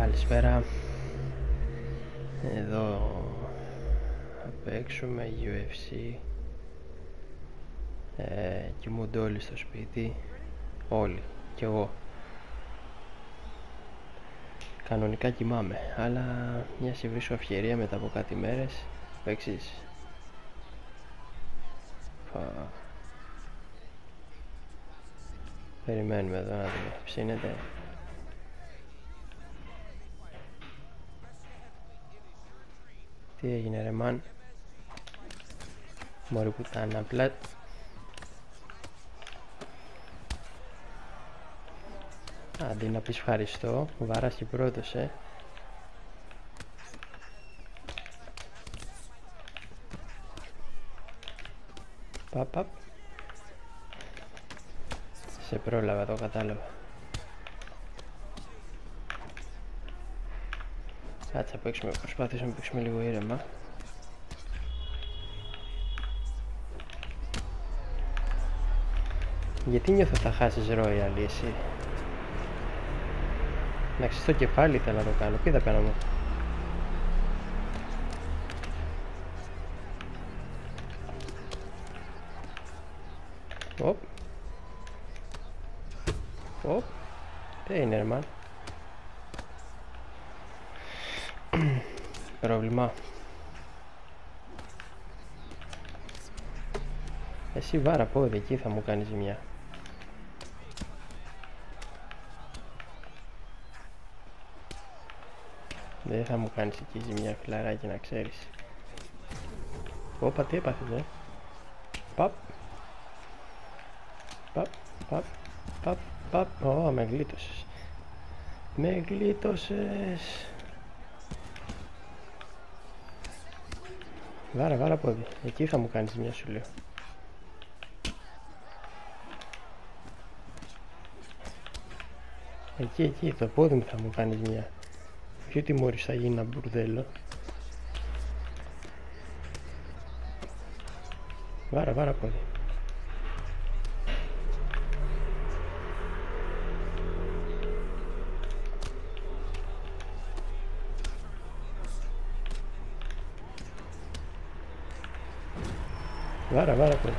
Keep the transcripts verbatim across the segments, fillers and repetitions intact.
Καλησπέρα. Εδώ θα παίξουμε γιου εφ σι. ε, Κοιμούνται όλοι στο σπίτι. Όλοι, κι εγώ. Κανονικά κοιμάμαι, αλλά μια βρίσκω ευκαιρία μετά από κάτι μέρες παίξεις. Περιμένουμε εδώ να δούμε. Ψήνεται. Τι έγινε ρε μαν? Μωρή πουτάνα απλά. Αντί να πεις ευχαριστώ, βάρας και πρώτος, ε. Παπ, παπ. Σε πρόλαβα, το κατάλαβα. Κάτσε να παίξουμε, προσπαθήσουμε να παίξουμε λίγο ήρεμα. Γιατί νιώθω θα χάσεις Royal εσύ? Εντάξει, στο κεφάλι ήθελα να το κάνω, τι θα κάνω εγώ? Οπ. Οπ. Τι είναι ρε μαν? Πρόβλημα. Εσύ βάρα πόδι, εκεί θα μου κάνεις ζημιά. Δεν θα μου κάνεις εκεί ζημιά, φιλαράκι, να ξέρεις. Όπα, τι έπαθες, ε? Παπ. Παπ, παπ, παπ, παπ. Ω, με γλίτωσες. Με γλίτωσες. Βάρα, βάρα πόδι. Εκεί θα μου κάνεις ζημιά, σου λέω. Εκεί, εκεί, το πόδι μου θα μου κάνεις ζημιά. Ποιο τιμώρης θα γίνει ένα μπουρδέλο. Βάρα, βάρα πόδι. Βάρα, βάρα πόδι.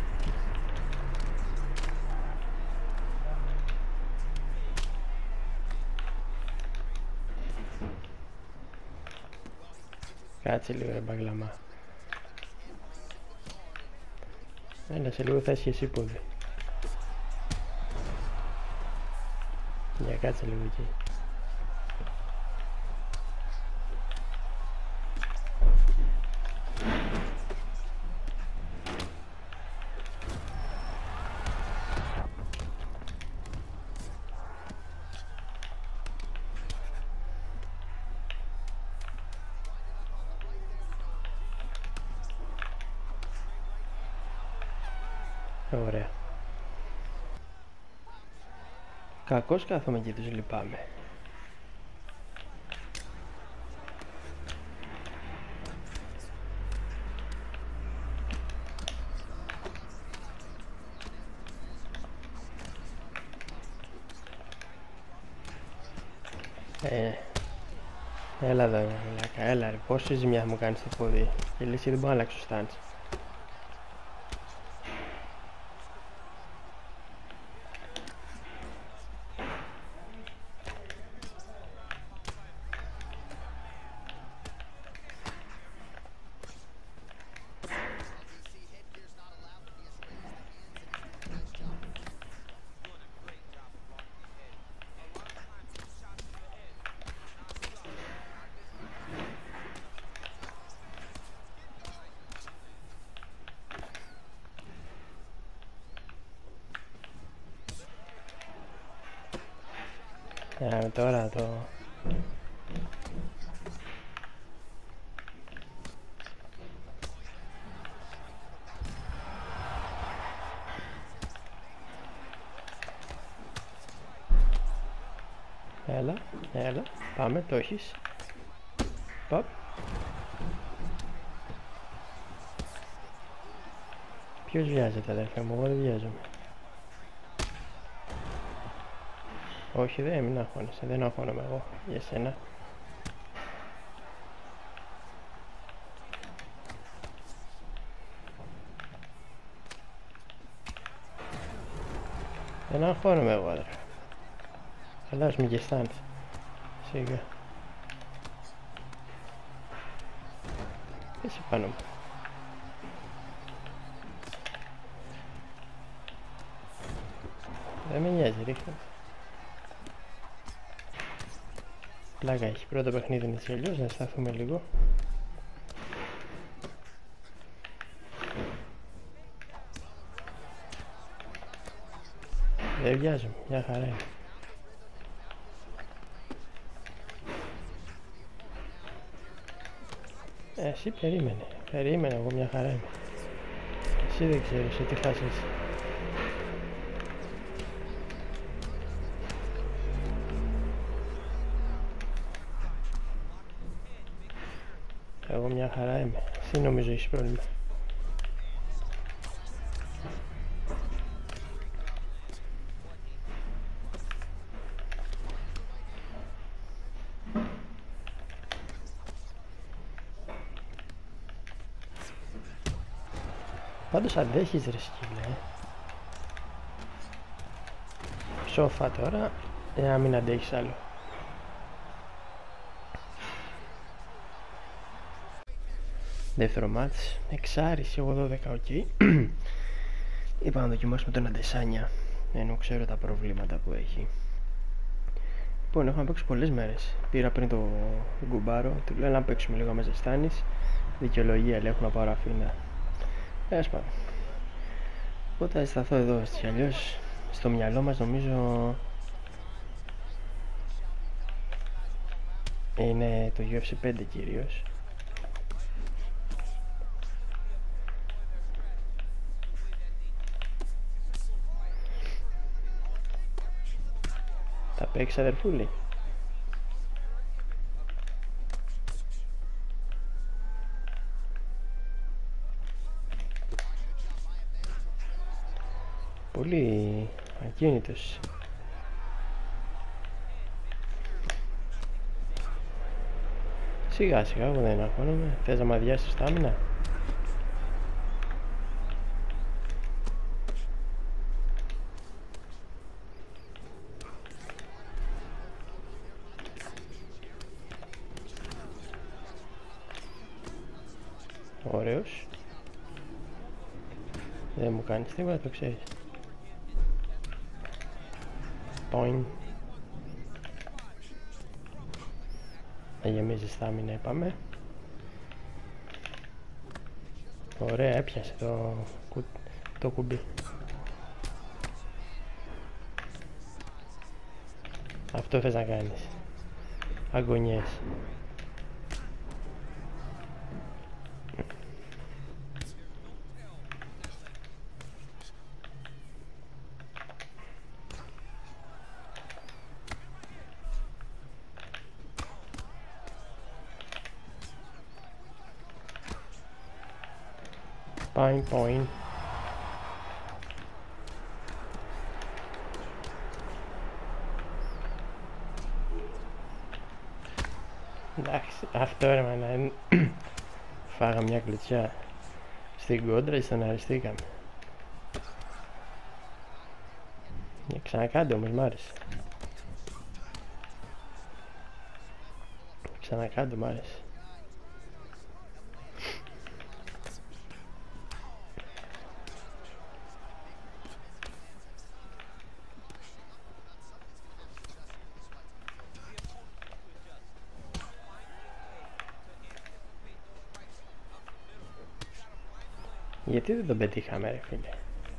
Κάτσε λίγο ρε μπαγλαμά. Έλα, σε λίγο θα έχει εσύ πόδι. Για κάτσε λίγο εκεί. Ωραία. Κακώς κάθομαι και τους λυπάμαι. Ε, έλα εδώ, έλα, έλα ρε, πόση ζημιά μου κάνεις το πόδι. Και λες δεν μπορώ να αλλάξω στάντς. Ε, τώρα το... Έλα, έλα, πάμε, το έχεις. Παπ. Ποιος βιάζεται αδερφέ μου, εγώ δεν βιάζομαι. Όχι, δεν μην αγχώνεσαι, δεν αγχώνομαι εγώ για σένα. Δεν αγχώνομαι εγώ, αδερφέ. Αλλάς μη γεστάνεις. Σιγά. Είσαι πάνω μου. Δεν με νοιάζει, ρίχνω. Πλάκα έχει. Πρώτο παιχνίδι είναι έτσι αλλιώς, να σταθούμε λίγο. Δεν βιάζομαι, μια χαρά είναι. Εσύ περίμενε, περίμενε, εγώ μια χαρά είμαι. Εσύ δεν ξέρεις, τι φάση είσαι. Εγώ μια χαρά είμαι, εσύ νομίζω έχεις πρόβλημα. Πάντως αντέχεις ρε σκύλε, ε. Σόφα τώρα, για να μην αντέχεις άλλο. Δεύτερο μάτς, εξάρις, εγώ δώδεκα, οκ. Okay. Είπα να δοκιμάσουμε τον Αντεσάνια, ενώ ξέρω τα προβλήματα που έχει. Λοιπόν, έχω να παίξω πολλές μέρες. Πήρα πριν το γκουμπάρο, του λέω να παίξουμε λίγο με ζεστάνεις. Δικαιολογία, λέει, έχω να πάρω αφήνα. Έως πάνω. Οπότε θα σταθώ εδώ, έτσι αλλιώς στο μυαλό μας νομίζω είναι το γιου εφ σι πέντε κυρίως. Θα παίξεις αδερφούλη? Πολύ ακίνητος. Σιγά σιγά, εγώ δεν αγχώνομαι. Θες να μ' αδειάσεις τα άμυνα? Ωραίος. Δεν μου κάνεις τίποτα, το ξέρεις. Point. Να γεμίζεις τα άμυνα, είπαμε. Ωραία, έπιασε το, κου... το κουμπί. Αυτό θες να κάνεις. Αγωνιές. Fine point. Εντάξει, αυτό ρε μάνα, φάγα μια κλωτσιά στην κόντρα και στεναριστήκαμε. Για ξανακάντε όμως, μ' άρεσε. Ξανακάντε, μ' άρεσε. Γιατί δεν τον πετύχαμε ρε φίλε?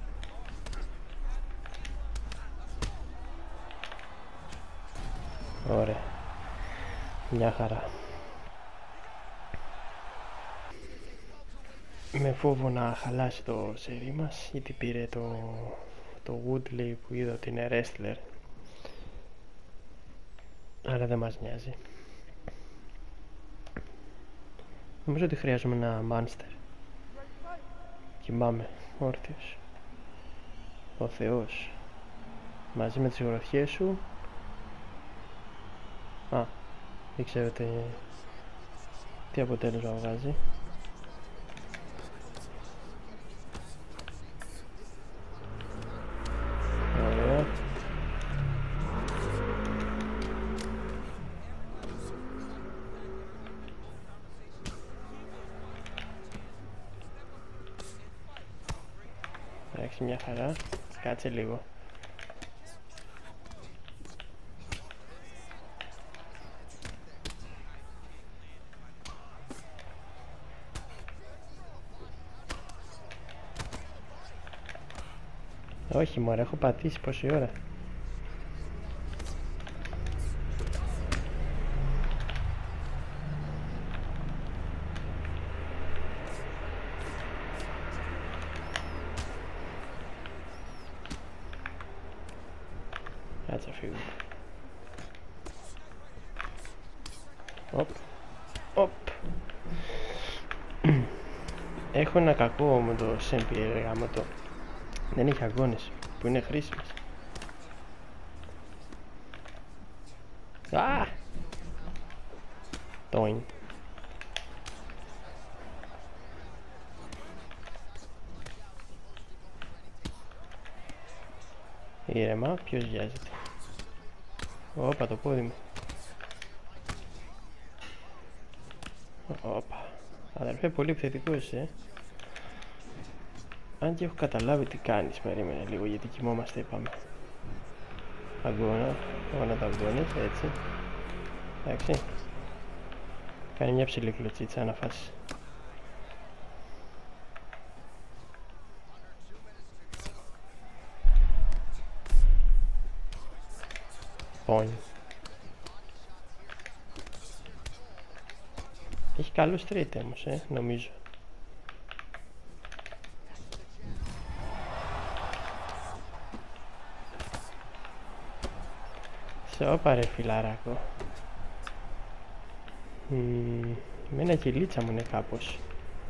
Ωραία. Μια χαρά. Με φόβο να χαλάσει το σερί μας, γιατί πήρε το, το Woodley που είδα ότι είναι wrestler. Άρα δεν μας νοιάζει. Νομίζω ότι χρειάζομαι ένα Monster. Κοιμάμαι όρθιος. Ο Θεός μαζί με τις γροθιές σου Α, δεν ξέρω τι, τι αποτέλεσμα βγάζει. Ωραία. Εντάξει, μια χαρά. Κάτσε λίγο. Όχι μωρέ, έχω πατήσει πόση ώρα. Κάτσε φύγω. Οπ. Οπ. Έχω ένα κακό με το Σέμπιερ γάμο το. Δεν έχει αγώνες που είναι χρήσιμες. Α! Τόιν. Ήρεμα, ποιος βιάζεται. Όπα, το πόδι μου. Όπα. Αδερφέ, πολύ επιθετικός, ε. Αν και έχω καταλάβει τι κάνεις, περίμενε λίγο γιατί κοιμόμαστε, είπαμε. Αγκώνα, αγώνα τα αγκώνες, έτσι. Εντάξει. Κάνει μια ψηλή κλωτσίτσα να φας. Πόνι. Έχει καλό straight όμως, ε, νομίζω. Σε όπα ρε φιλαράκο. Mm, εμένα και η λίτσα μου είναι κάπως.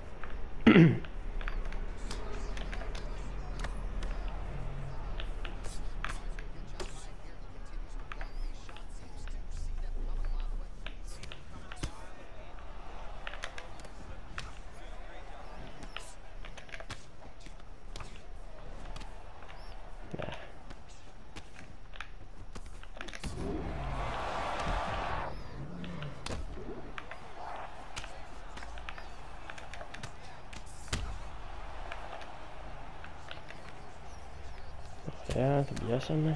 Ωραία, τον πιάσαμε.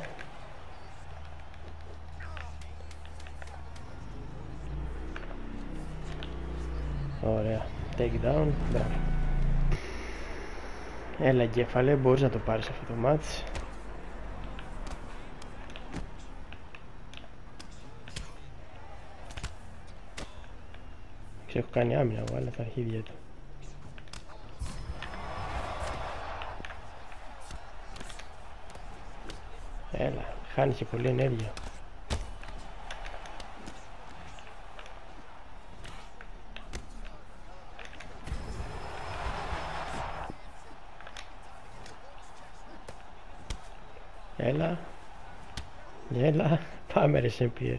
Ωραία, take down, μπράβο. Έλα εγκέφαλε, μπορείς να το πάρεις αυτό το μάτς. Έχω κάνει άμυνα εγώ, αλλά τα αρχίδια του. Έλα, χάνει και πολλή ενέργεια. Έλα. Έλα, πάμε ρε Σέμπιερ.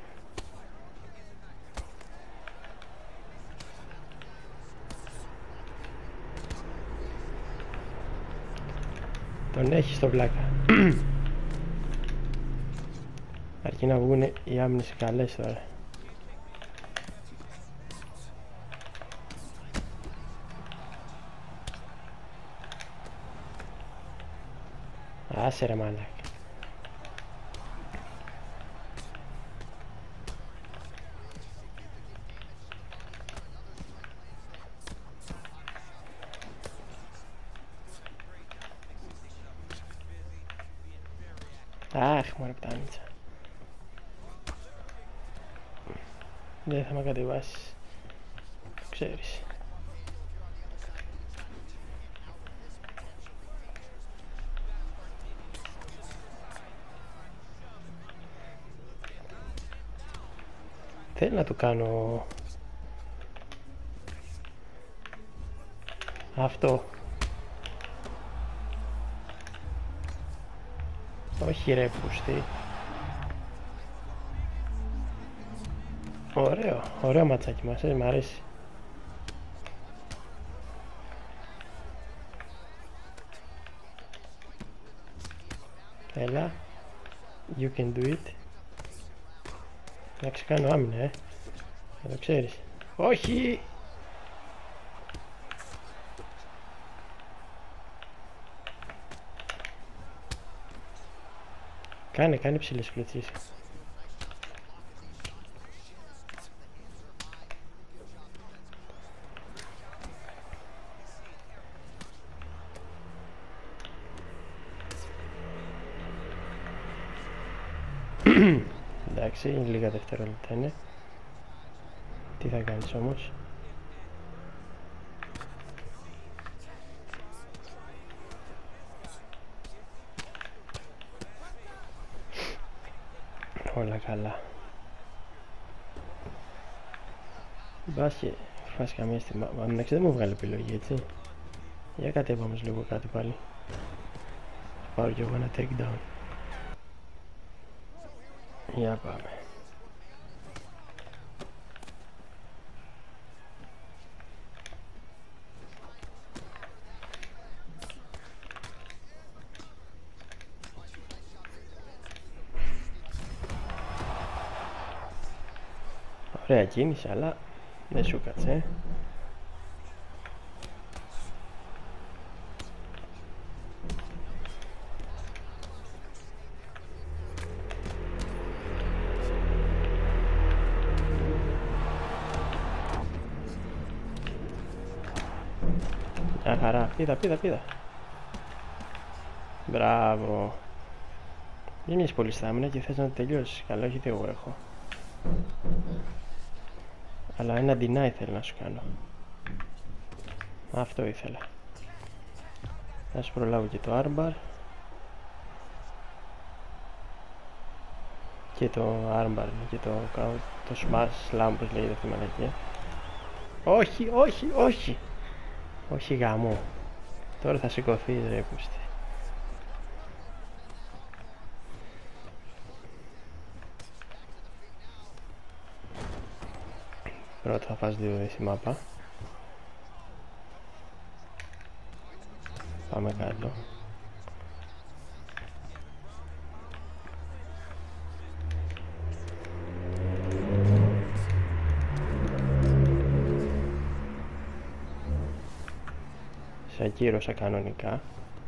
Τον έχει στο βλάκα. Αρκεί να βγουν οι άμυνες καλές τώρα. Άσε ρε μαλάκα. Αχ, μωρέ πτάνητσα. Δεν θα με κατεβάσεις. Το ξέρεις. Θέλω να το κάνω αυτό. Όχι ρε πούστη. Ωραίο, ωραίο ματσάκι μας, ε, μ' αρέσει. Έλα, you can do it. Να ξεκάνω άμυνα, ε, να το ξέρεις. Όχι! Κάνε, κάνε ψηλές κλωτσίες. Εντάξει, λίγα δευτερόλεπτα είναι. Τι θα κάνεις όμως? Όλα καλά. Μπας και φας καμία στιγμή. Μα εντάξει δεν μου βγάλει επιλογή, έτσι. Για κατέβα όμως λίγο κάτω πάλι. Θα πάρω κι εγώ ένα takedown. Για πάμε. Ωραία κίνηση, αλλά δεν σου κάτσε. Μια χαρά, πήδα, πήδα, πήδα. Μπράβο. Δεν έχεις πολύ στάμινα και θες να το τελειώσεις. Καλά, όχι τι εγώ έχω. Αλλά ένα deny θέλω να σου κάνω. Αυτό ήθελα. Θα σου προλάβω και το armbar. Και το armbar και το, το smash slam, πως λέγεται αυτή η μαλακία. Όχι, όχι, όχι. Όχι γάμο. Τώρα θα σηκωθείς ρε πούστη. Πρώτα θα φας δύο στη μάπα. Πάμε κάτω. Σε ακύρωσα κανονικά.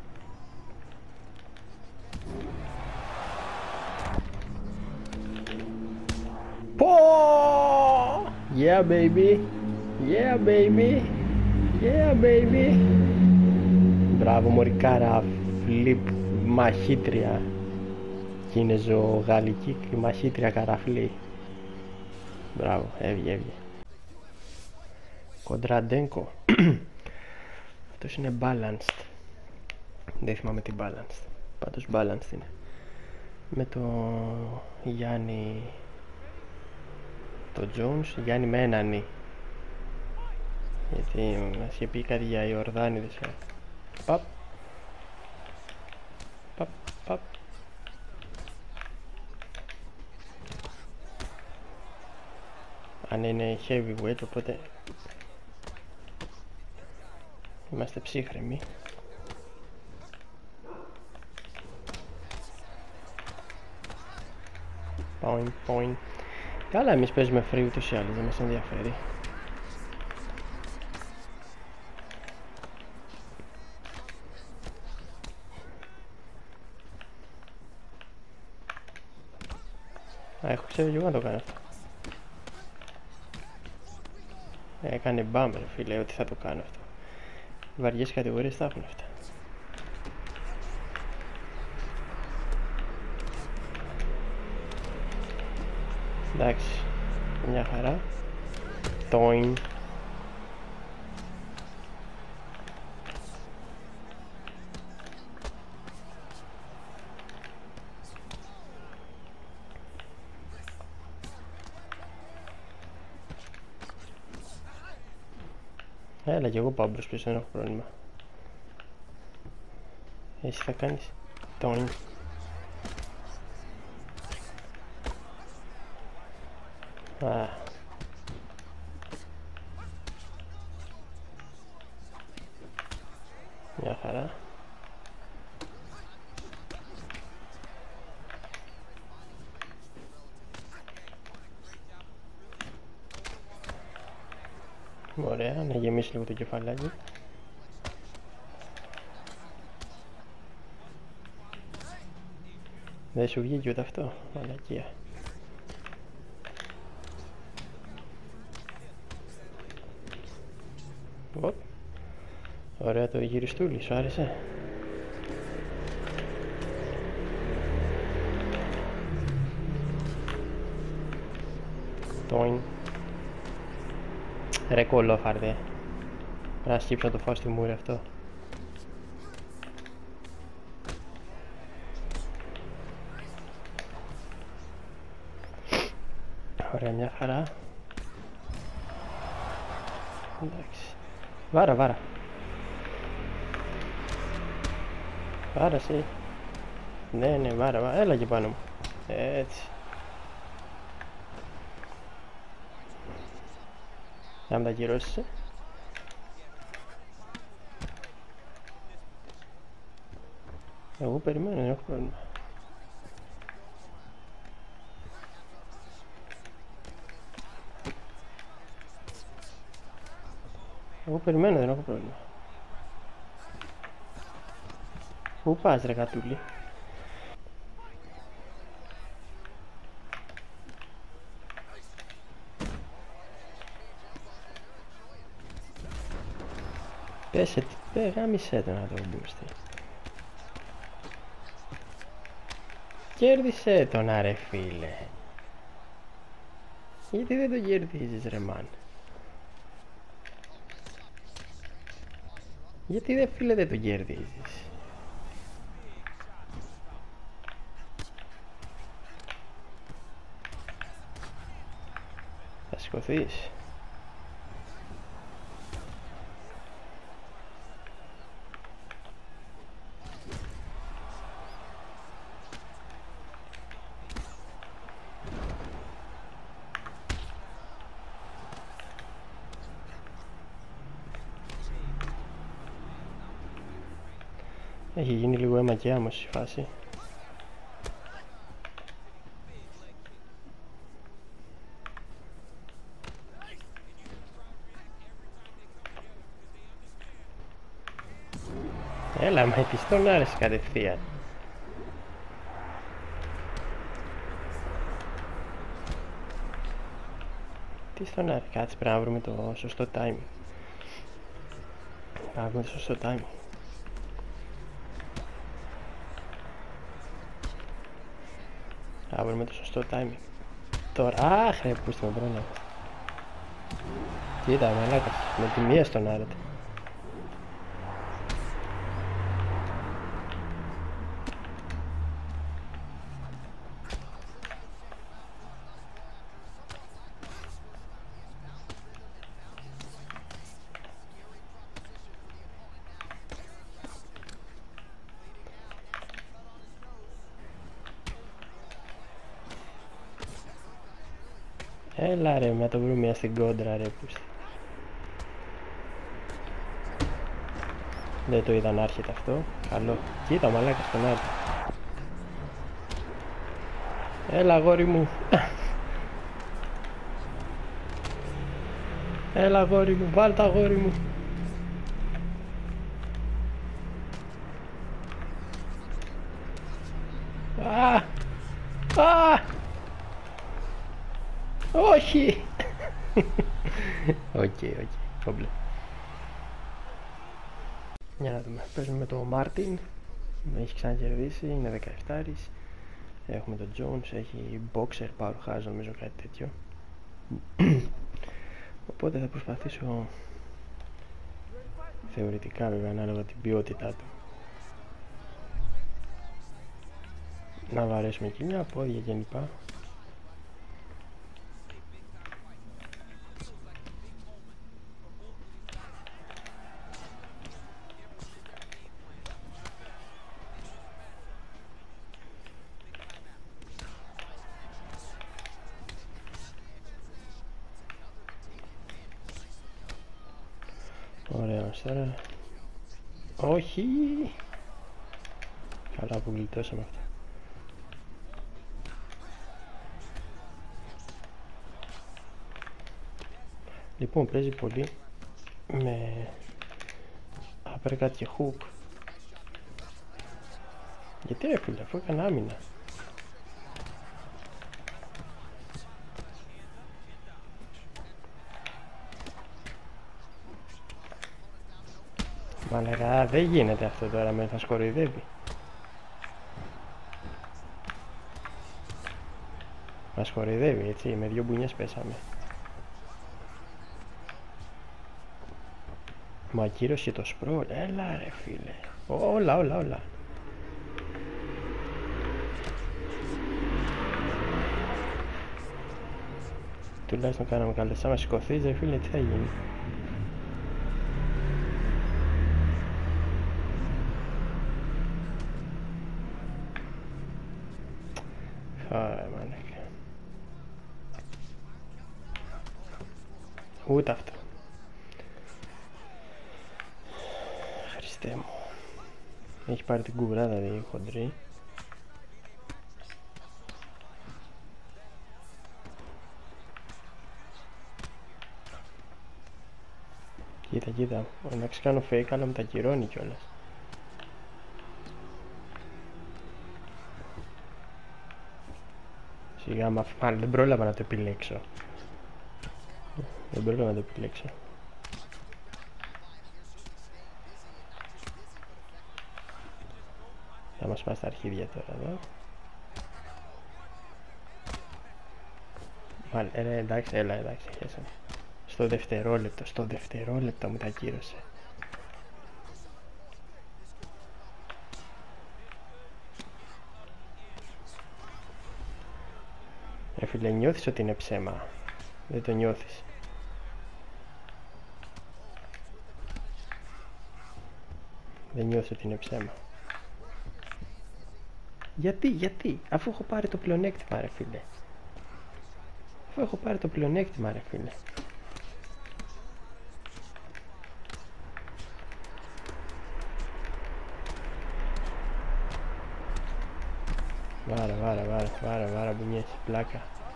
Πω! Yeah baby, yeah baby, yeah baby. Μπράβο μωρικάρα, φλιπ μαχήτρια. Κινεζο-γαλλική μαχήτρια καραφλή. Μπράβο, έβγε, έβγε. Κοντραντένκο. Αυτός είναι balanced. Δεν θυμάμαι τι balanced. Πάντως balanced είναι. Με το Γιάννη, το Jones, Γιάννη με έναν νι. Γιατί μας είχε πει κάτι για Ιορδάνηδες. Παπ. Παπ, παπ. Αν είναι heavyweight, οπότε είμαστε ψύχρεμοι. Point, point. Καλά, εμείς παίζουμε free ούτως ή άλλως, δεν μας ενδιαφέρει. Α, έχω ξέρει και εγώ να το κάνω αυτό. Έκανε μπάμ ρε φίλε, ότι θα το κάνω αυτό. Βαριές κατηγορίες θα έχουν αυτά. Εντάξει, μια χαρά. Τόιν. Έλα κι εγώ πάω μπρος πίσω, δεν έχω πρόβλημα. Εσύ θα κάνεις τόιν. Α, Μια χαρά. Ωραία, να γεμίσει λίγο το κεφαλάκι. Δεν σου βγήκε ούτε αυτό, μαλακία. Οπ. Ωραία το γυριστούλι, σου άρεσε? Τόιν. Ρε κολόφαρδε. Πρέπει να σκύψω να το φάω στη μούρη αυτό. Ωραία, μια χαρά. Εντάξει. Βάρα, βάρα. Βάρα εσύ. Ναι, ναι, βάρα, βάρα. Έλα και πάνω μου. Έτσι. Να με τα γυρώσεις. Εγώ περιμένω, δεν έχω πρόβλημα. Εγώ περιμένω, δεν έχω πρόβλημα. Πού πας ρε κατούλη? Πέσε, πέ, γάμισέ το να το μπούστη. Κέρδισε τον άρε φίλε. Γιατί δεν το κερδίζεις ρε μάν? Γιατί δε φίλε δεν το κερδίζεις? Θα σηκωθείς? Έχει γίνει λίγο αίμα και άμμος η φάση. Έλα μα τι στον άρεσε κατευθείαν. Τι στον άρεσε, κάτσε πρέπει να βρούμε το σωστό timing. Πρέπει να βρούμε το σωστό timing. Να βρούμε το σωστό timing. Τώρα, αχ ρε πούστε με πρόλαβε. Κοίτα μαλάκας, με τη μία στον άρετε. Έλα ρε, να το βρούμε μια στην κόντρα ρε πούστη. Δεν το είδα να έρχεται αυτό. Καλό. Κοίτα μαλάκα στον άλλο. Έλα αγόρι μου. Έλα αγόρι μου, βάλ' τα αγόρι μου. Α, α, όχι. Οκ, οκ, κόμπλε. Για να δούμε, παίζουμε με το Μάρτιν. Έχει ξανακερδίσει, είναι δεκαεπτά. Έχουμε τον Jones, έχει Boxer, Powerhouse νομίζω κάτι τέτοιο. Οπότε θα προσπαθήσω θεωρητικά βέβαια ανάλογα την ποιότητά του να βαρέσουμε κοινιά, πόδια και λοιπά. Ωραία μας τώρα. Όχι. Καλά που γλιτώσαμε αυτό. Λοιπόν, παίζει πολύ με uppercut και hook. Γιατί ρε φίλε, αφού έκανα άμυνα. Μαλακά, δεν γίνεται αυτό τώρα, με θα σκοροϊδεύει. Μας κοροϊδεύει, έτσι, με δυο μπουνιές πέσαμε. Μα ακύρωσε το σπρόλ, έλα ρε φίλε. Όλα, όλα, όλα. Τουλάχιστον κάναμε καλές. Άμα σηκωθείς ρε φίλε, τι θα γίνει. Ωραία, μάνα. Ούτε αυτό. Χριστέ μου. Έχει πάρει την κουβράδα δηλαδή χοντρή. Κοίτα, κοίτα. Εντάξει κάνω fake αλλά με τα κυρώνει κιόλας. Σιγά μα μάλλον δεν πρόλαβα να το επιλέξω. Δεν πρόλαβα να το επιλέξω. Θα μας πάει στα αρχίδια τώρα εδώ. Μάλλον, ε, εντάξει, έλα, εντάξει, χέσαμε. Στο δευτερόλεπτο, στο δευτερόλεπτο μου τα κύρωσε. Ε, φίλε, νιώθεις ότι είναι ψέμα. Δεν το νιώθεις. Δεν νιώθεις ότι είναι ψέμα. Γιατί, γιατί, αφού έχω πάρει το πλεονέκτημα ρε φίλε. Αφού έχω πάρει το πλεονέκτημα ρε φίλε. Βάρα, βάρα, βάρα, βάρα, βάρα, μπουνιές, πλάκα.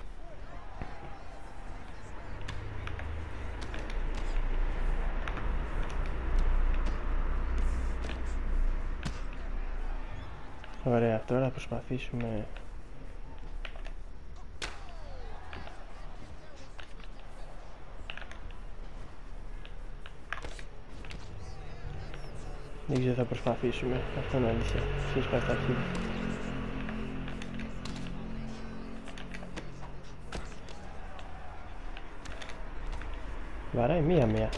Ωραία, τώρα θα προσπαθήσουμε. Δεν ξέρω, θα προσπαθήσουμε. Αυτό είναι αλήθεια. Εσείς πάτε τα αρχίδια. Βαράει μία-μία.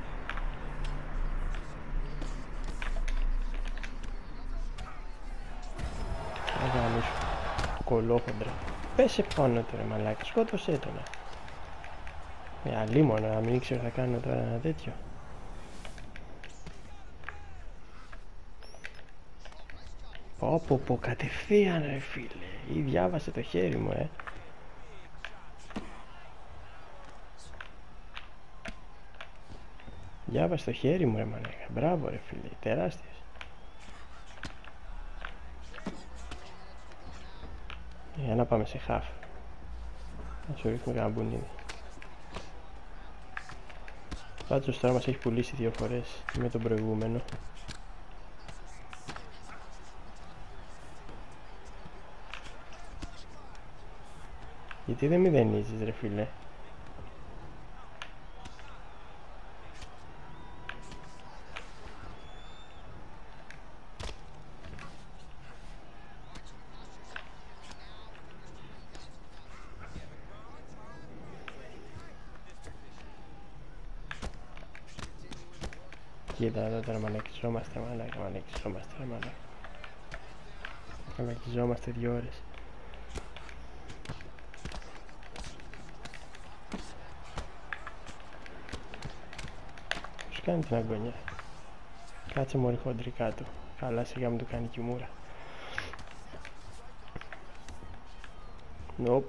Αγάμι σου. Κολόχοντρα. Πέσε πάνω τώρα μαλάκα. Σκότωσέ τον. Ε, αλίμονα να μην ήξερα θα κάνω τώρα ένα τέτοιο. Πω πω πω, κατευθείαν ρε φίλε. Ή διάβασε το χέρι μου ε. Διάβασε το χέρι μου ρε μαλάκα. Μπράβο ρε φίλε, τεράστιος. Για να πάμε σε χαφ. Να σου ρίχνουμε κανένα μπουνίδι. Πάντως τώρα μας έχει πουλήσει δύο φορές με τον προηγούμενο. Γιατί δεν μηδενίζεις ρε φίλε. Κοίτα εδώ τώρα μαλακιζόμαστε μαλάκα, μαλακιζόμαστε ρε μαλάκα. Μαλακιζόμαστε δύο ώρες. Πώς κάνει την αγωνιά. Κάτσε μόλι χοντρικά του. Καλά σιγά μου του κάνει κιμούρα. Νοπ.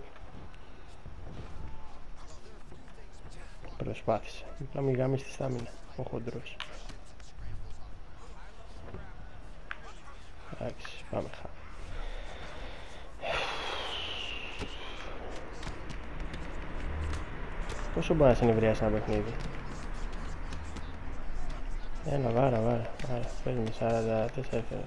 Προσπάθησε. Απλά μην γάμει στη στάμινα ο χοντρός. Εντάξει, πάμε χάμε. Πόσο μπορεί να συνευριάσει ένα παιχνίδι? Έλα, βάρα, βάρα, βάρα. Παίζουμε σαράντα τέσσερα φέρα.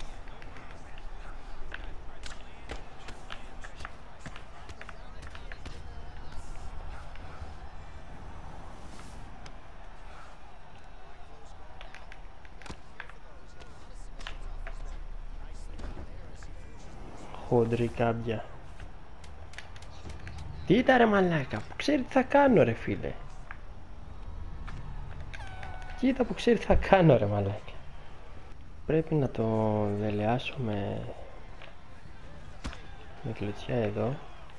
Χοντρή κάμπια. Τι ήταν ρε μαλάκα, που ξέρει τι θα κάνω ρε φίλε. Κοίτα που ξέρει τι θα κάνω ρε μαλάκα. Πρέπει να το δελεάσω με με κλωτσιά εδώ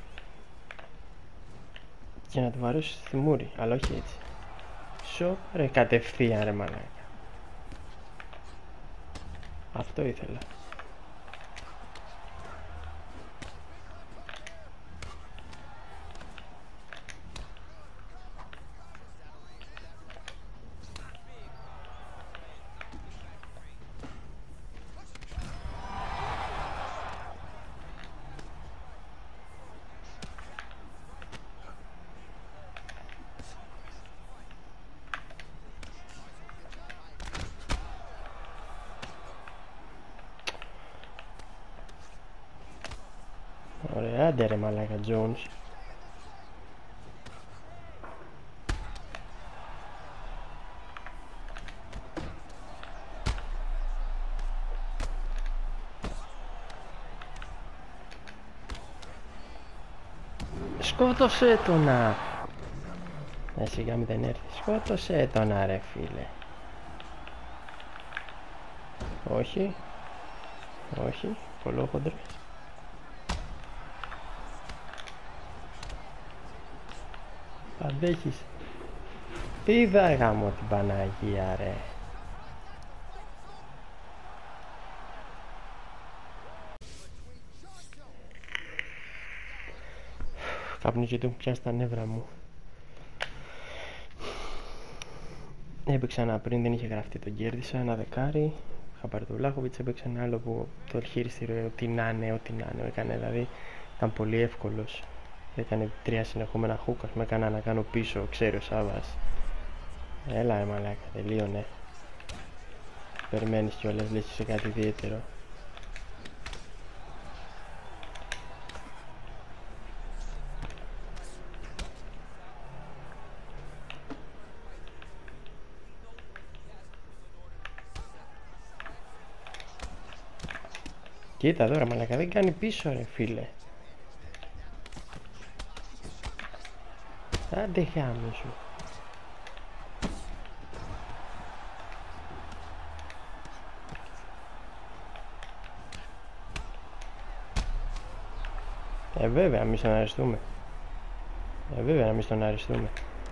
και να το βαρέσω στη μούρη, αλλά όχι έτσι. Σο ρε κατευθείαν ρε μαλάκα. Αυτό ήθελα. Ωραία, άντε ρε μαλάκα Jones. Σκότωσέ το να. Ε, σιγά μην δεν έρθει. Σκότωσέ το να ρε φίλε. Όχι. Όχι, κολόχοντρε. Αντέχεις. Είδα γάμο την Παναγία ρε. Καπνίζω του πιάσει τα νεύρα μου. Έπαιξα ένα πριν, δεν είχε γραφτεί, τον κέρδισα, ένα δεκάρι. Είχα πάρει τον Βλάχοβιτς, έπαιξα ένα άλλο που το χειριστήριο ό,τι να είναι, ό,τι να είναι. Έκανε δηλαδή, ήταν πολύ εύκολος. Έκανε τρία συνεχόμενα χούκας, με έκανα να κάνω πίσω, ξέρει ο Σάββας. Έλα ρε μαλάκα, τελείωνε. Περιμένεις κιόλας, λες σε κάτι ιδιαίτερο. Κοίτα τώρα μαλάκα, δεν κάνει πίσω ρε φίλε. Άντε χάμι σου. Ε βέβαια, να μην στον αριστούμε. Ε βέβαια, να μην στον αριστούμε.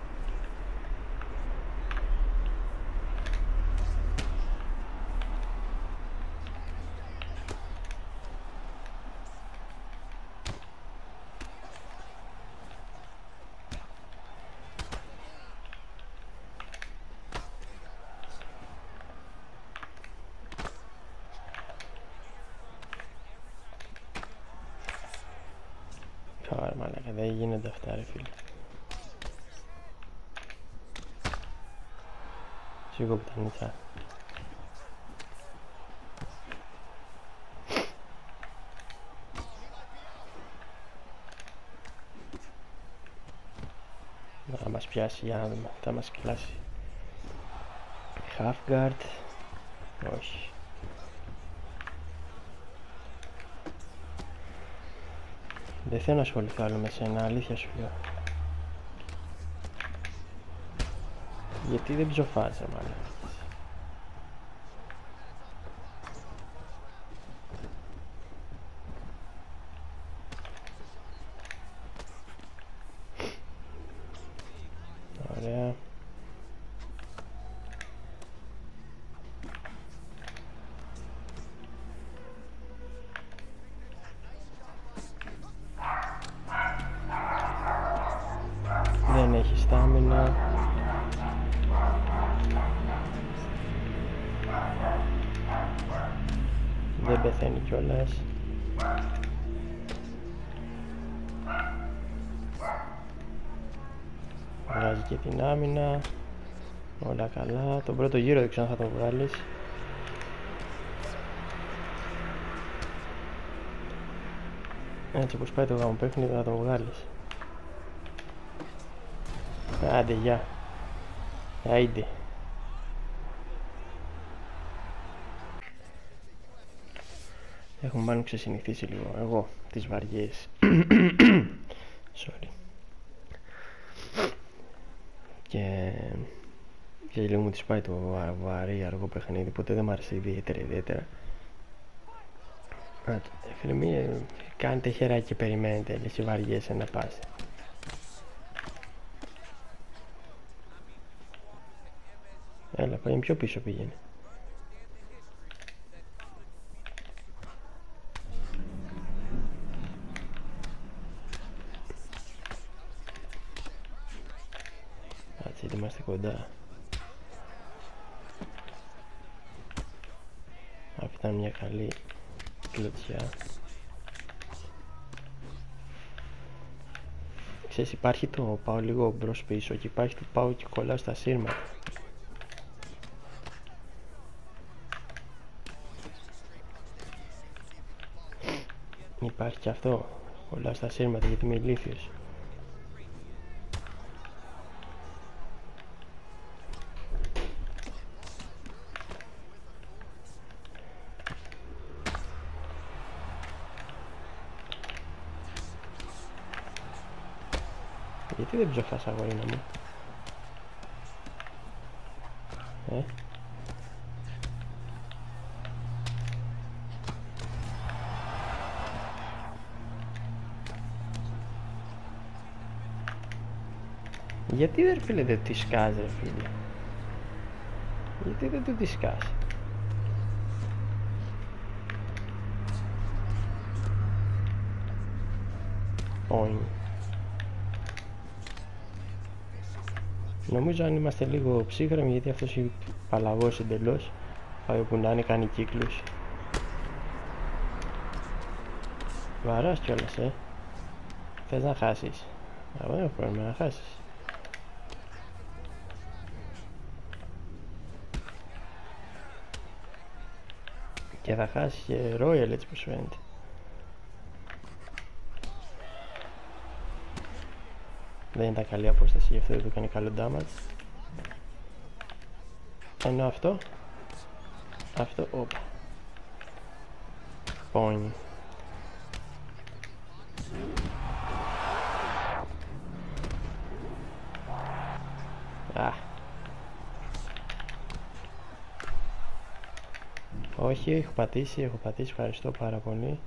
Καλά μαλάκα, δεν γίνονται αυτά ρε φίλε. Σίγουρα που τα νύχτα. Να μας πιάσει για να δούμε, θα μας κλάσει. Half guard. Όχι. Δεν θέλω να ασχοληθώ άλλο με σένα, αλήθεια σου λέω. Γιατί δεν ψοφάζε μάλλον. Ωραία. Δεν έχει στάμινα. Δεν πεθαίνει κιόλας. Βγάζει και την άμυνα. Όλα καλά. Τον πρώτο γύρο δεν ξέρω αν θα τον βγάλεις. Έτσι όπως πάει το γαμοπέχνιδο θα τον βγάλεις. Άντε γεια. Άιντε. Έχουμε μάλλον ξεσυνηθίσει λίγο εγώ τις βαριές. Sorry. Και... και λίγο μου τις πάει το βαρύ αργό παιχνίδι. Ποτέ δεν μ' άρεσε ιδιαίτερα ιδιαίτερα. Φίλε μη κάνετε χεράκι και περιμένετε. Λες οι βαριές να πας. Έλα, πάει πιο πίσω πήγαινε. Κάτσε, είμαστε κοντά. Αυτή ήταν μια καλή κλωτσιά. Ξέρεις, υπάρχει το πάω λίγο μπρος πίσω και υπάρχει το πάω και κολλάω στα σύρματα. Υπάρχει και αυτό, κολλάω στα σύρματα γιατί είμαι ηλίθιος. Γιατί δεν ψοχάς αγορίνα μου. Ε? Γιατί δεν φίλε δεν τη σκάς ρε φίλε. Γιατί δεν του τη σκάς. Όχι. Νομίζω αν είμαστε λίγο ψύχρεμοι γιατί αυτός είναι παλαβός εντελώς. Πάει όπου να είναι, κάνει κύκλους. Βαράς κιόλας ε. Θες να χάσεις. Εγώ δεν έχω πρόβλημα να χάσεις. Και θα χάσεις και Royal έτσι πως φαίνεται. Δεν ήταν καλή απόσταση, γι' αυτό δεν του έκανε καλό damage. Ενώ αυτό Αυτό, όπα. Point. Α. Όχι, έχω πατήσει, έχω πατήσει, ευχαριστώ πάρα πολύ.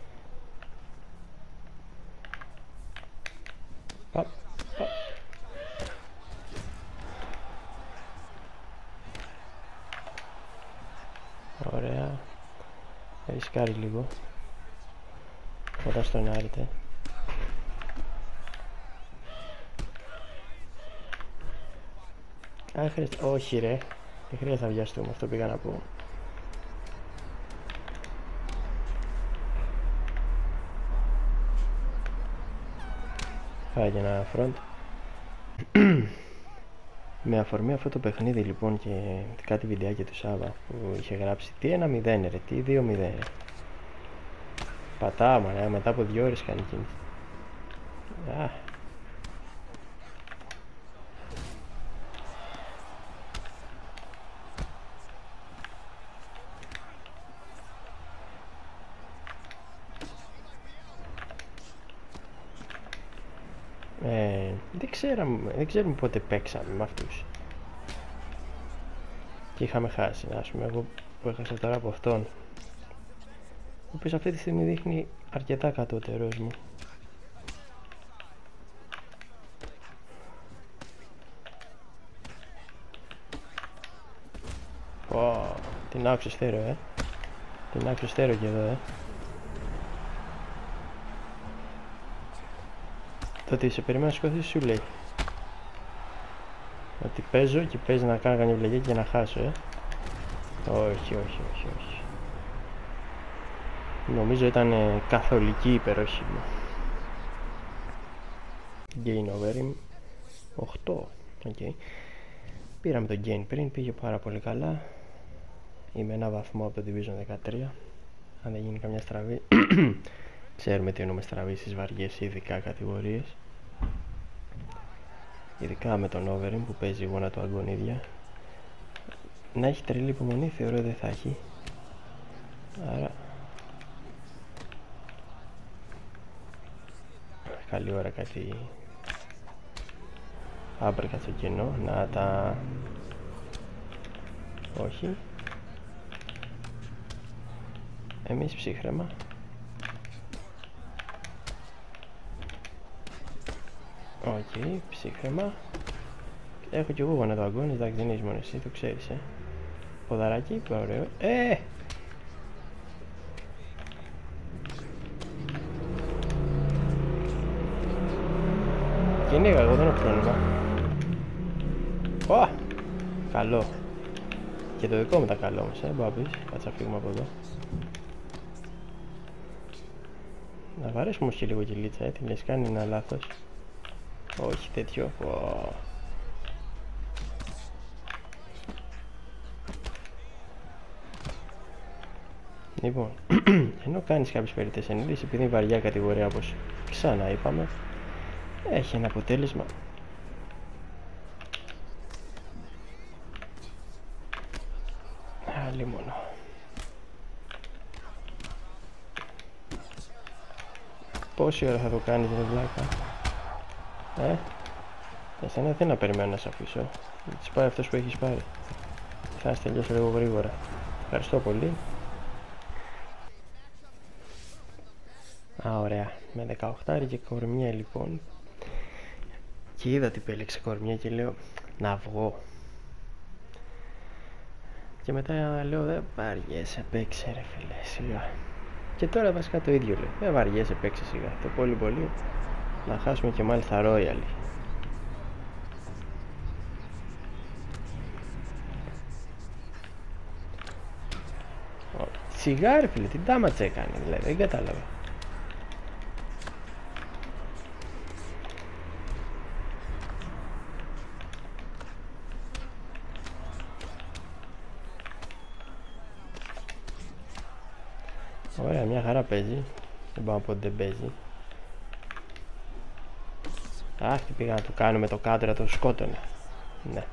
Παπ, παπ. Ωραία. Ρισκάρει λίγο. Κοντά στον άρρητε. Αν χρειάζεται... Όχι ρε. Δεν χρειάζεται να βιαστούμε, αυτό πήγα να πω. Φάγε ένα front. Με αφορμή αυτό το παιχνίδι λοιπόν και κάτι βιντεάκι του Σάβα που είχε γράψει τι ένα μηδέν ρε, τι δύο μηδέν ρε. Πατάμα ρε, μετά από δύο ώρες κάνει κίνηση. Α. Ε, δεν ξέραμε, δεν ξέρουμε πότε παίξαμε με αυτούς και είχαμε χάσει. Ας πούμε εγώ που έχασα τώρα από αυτόν, ο οποίος αυτή τη στιγμή δείχνει αρκετά κατώτερος μου. Πω, την άκουσα στέρεο ε την άκουσα στέρεο και εδώ ε το ότι σε περιμένω να σηκωθείς σου λέει ότι παίζω και παίζει να κάνω καμιά βλαγιά και να χάσω ε όχι όχι όχι όχι Νομίζω ήταν ε, καθολική υπεροχή. Gain over οκτώ. Okay. Πήραμε το gain πριν, πήγε πάρα πολύ καλά. Είμαι ένα βαθμό από το Division δεκατρία. Αν δεν γίνει καμιά στραβή, ξέρουμε τι εννοούμε στραβή στις βαριές ειδικά κατηγορίες. Ειδικά με τον Overeem που παίζει γόνατο αγωνίδια. Να έχει τρελή υπομονή θεωρώ δεν θα έχει. Άρα καλή ώρα κάτι άμπρεκα στο κενό. Να τα... όχι. Εμείς ψύχρεμα. Οκ, okay, ψύχρεμα. Έχω κι εγώ γόνατο αγώνες, εντάξει δεν έχεις μόνο εσύ, το ξέρεις ε. Ποδαράκι, ωραίο. Ε! Κυνήγα, εγώ δεν έχω πρόβλημα. Ω! Καλό. Και το δικό μου τα καλό όμως, ε, μπάμπης. Κάτσε να φύγουμε από εδώ. Να βαρέσουμε όμως και λίγο κυλίτσα, ε, τι λες, κάνει ένα λάθος. Όχι τέτοιο. Ω. Λοιπόν, ενώ κάνεις κάποιες περιττές ενέργειες, επειδή είναι βαριά κατηγορία όπως ξανά είπαμε, έχει ένα αποτέλεσμα. Άλλη μόνο. Πόση ώρα θα το κάνεις ρε βλάκα? Ε, εσένα δεν να περιμένω να σε αφήσω. Της πάει αυτός που έχεις πάρει. Θα σε τελειώσω λίγο γρήγορα. Ευχαριστώ πολύ. Α, ωραία. Με δεκαοκτώ και κορμιά λοιπόν. Και είδα τι επέλεξε κορμιά και λέω να βγω. Και μετά λέω δεν βαριέσαι, παίξε ρε φίλε, σιγά. Και τώρα βασικά το ίδιο λέω. Δεν βαριέσαι, παίξε σιγά. Το πολύ πολύ να χάσουμε και μάλιστα Royal. Σιγά ρε φίλε, τι damage έκανε δηλαδή, δεν κατάλαβα. Ωραία, μια χαρά παίζει. Δεν πάω να πω ότι δεν παίζει. Αχ, τι πήγα να του κάνω με το κάτω, να το σκότωνα. Ναι.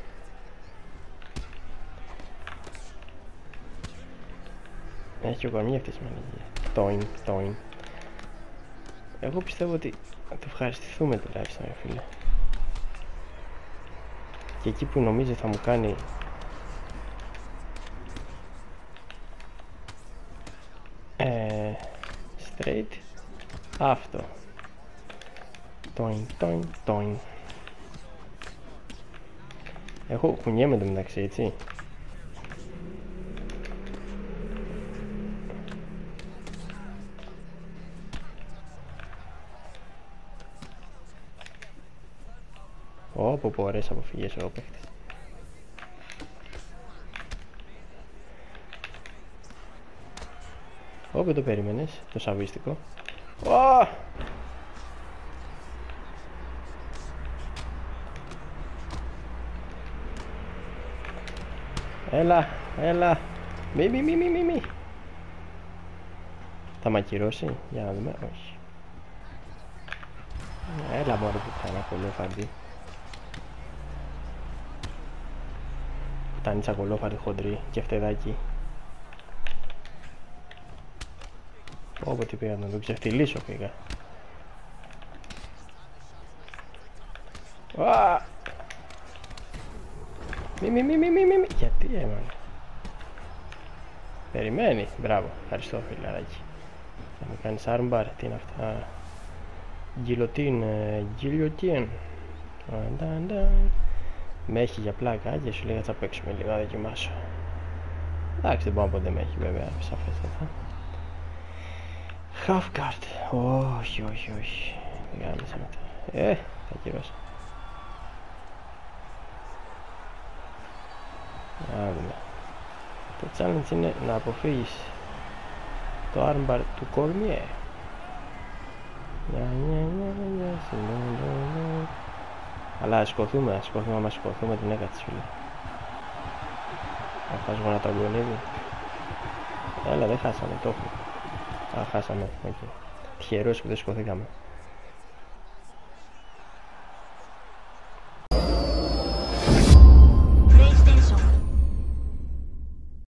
Έχει και ο κορμί αυτής με ανηγία. Τόιν, τόιν. Εγώ πιστεύω ότι θα το ευχαριστηθούμε τουλάχιστον, φίλε. Και εκεί που νομίζω θα μου κάνει ε, straight αυτό. Τόιν, τόιν, τόιν. Εγώ κουνιέμαι το μεταξύ, έτσι. Όπο πω ωραίες αποφυγές ο παίχτης. Όπου το περίμενες, το σαβίστικο. Oh! Έλα, έλα. Μη, μη, μη, μη, μη, μη. Θα μ' ακυρώσει, για να δούμε, όχι. Έλα μωρέ που θα είναι κολόφαρδι. Φτάνει κολόφαρδι χοντρή και φτεδάκι. Όποτε πήγα να το ξεφτυλίσω πήγα. Ουα! Μη μη μη μη μη μη. Γιατί έμανε. Περιμένει. Μπράβο. Ευχαριστώ φιλαράκι. Θα μου κάνεις armbar. Τι είναι αυτά. Γκυλοτίν. Γκυλιοτίν. Με έχει για πλάκα και σου λέει θα παίξουμε λίγο να δοκιμάσω. Εντάξει δεν μπορώ να πω δεν με έχει βέβαια. Σαφέστατα. Half guard. Όχι όχι όχι. Δεν γάμισα μετά. Ε θα κυρώσα. Να δούμε. Το challenge είναι να αποφύγεις το armbar του Κορμιέ. Αλλά ας σκοθούμε, ας σκοθούμε, ας σκοθούμε την έκατης φίλε. Θα φας γονατογκονίδι. Έλα, δεν χάσαμε, το έχω. Α, χάσαμε, okay. Τυχερός που δεν σκοθήκαμε.